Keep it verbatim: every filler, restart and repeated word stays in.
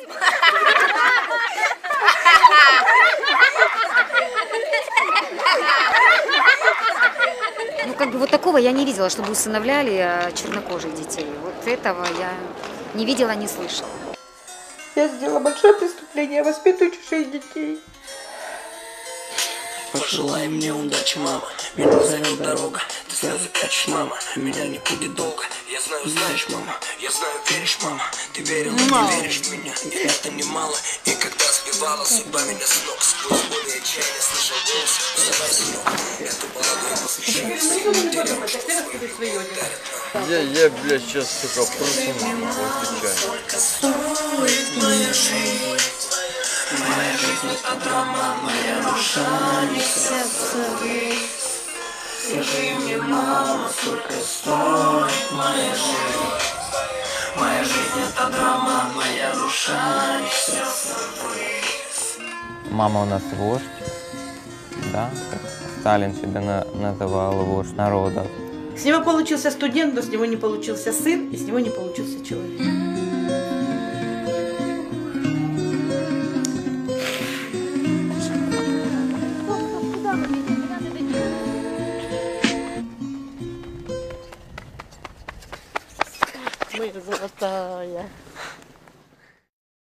Ну, как бы вот такого я не видела, чтобы усыновляли чернокожих детей. Вот этого я не видела, не слышала. Я сделала большое преступление, я воспитываю чужих детей. Пожелай мне удачи, мама, меня зовет дорога. Ты слезы прячешь, мама, меня не будет долго. Я знаю, знаешь, мама, я знаю, веришь, мама. Ты верила, не веришь в меня, и это немало. И когда сбивала судьба меня с ног, сквозь боль и отчаяние слышал голос. Вставай, сынок, это молодое посвящение. Я, я, блядь, сейчас, сука, просто не отвечаю. Моя жизнь это драма, моя душа несется вниз. Скажи мне, мама, сколько стоит моя жизнь? Моя жизнь это драма, моя душа несется вниз. Мама у нас вождь, да, как Сталин себя на называл, вождь народов. С него получился студент, но с него не получился сын, и с него не получился человек. Моя золотая.